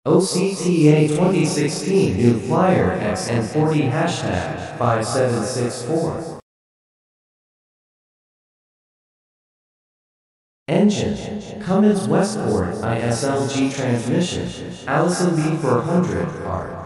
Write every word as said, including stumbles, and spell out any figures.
O C T A twenty sixteen New Flyer X N forty Hashtag five seven six four. Engine, Cummins Westport I S L G transmission, Allison B four hundred, R.